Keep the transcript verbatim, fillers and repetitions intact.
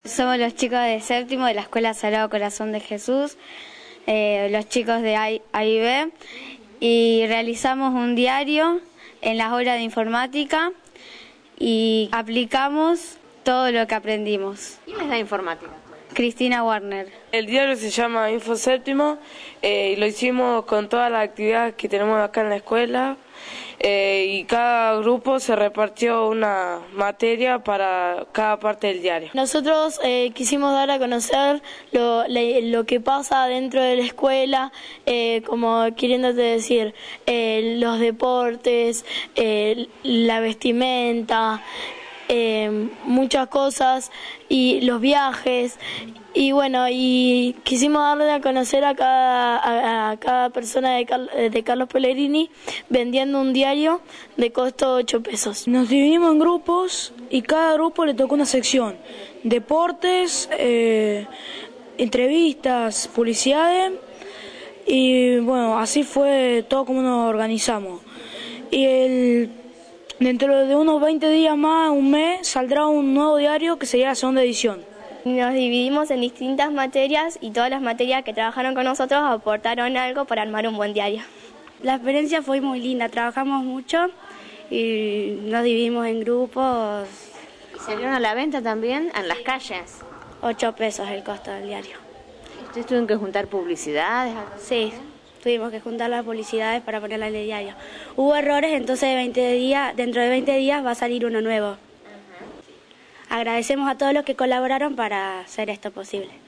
Somos los chicos de séptimo de la Escuela Sagrado Corazón de Jesús, eh, los chicos de A I B, y realizamos un diario en las horas de informática y aplicamos todo lo que aprendimos. ¿Quién es la informática? Cristina Warner. El diario se llama Info Séptimo eh, y lo hicimos con todas las actividades que tenemos acá en la escuela eh, y cada grupo se repartió una materia para cada parte del diario. Nosotros eh, quisimos dar a conocer lo, le, lo que pasa dentro de la escuela, eh, como queriéndote decir, eh, los deportes, eh, la vestimenta, Eh, muchas cosas, y los viajes, y bueno, y quisimos darle a conocer a cada, a, a cada persona de, Car de Carlos Pellegrini vendiendo un diario de costo ocho pesos. Nos dividimos en grupos y cada grupo le tocó una sección: deportes, eh, entrevistas, publicidades, y bueno, así fue todo como nos organizamos. Y el Dentro de unos veinte días más, un mes, saldrá un nuevo diario que sería la segunda edición. Nos dividimos en distintas materias y todas las materias que trabajaron con nosotros aportaron algo para armar un buen diario. La experiencia fue muy linda, trabajamos mucho y nos dividimos en grupos. ¿Y salieron a la venta también en las calles? Ocho pesos el costo del diario. ¿Ustedes tuvieron que juntar publicidades? Sí. Tuvimos que juntar las publicidades para ponerlas en el diario. Hubo errores, entonces de veinte días, dentro de veinte días va a salir uno nuevo. Uh-huh. Agradecemos a todos los que colaboraron para hacer esto posible.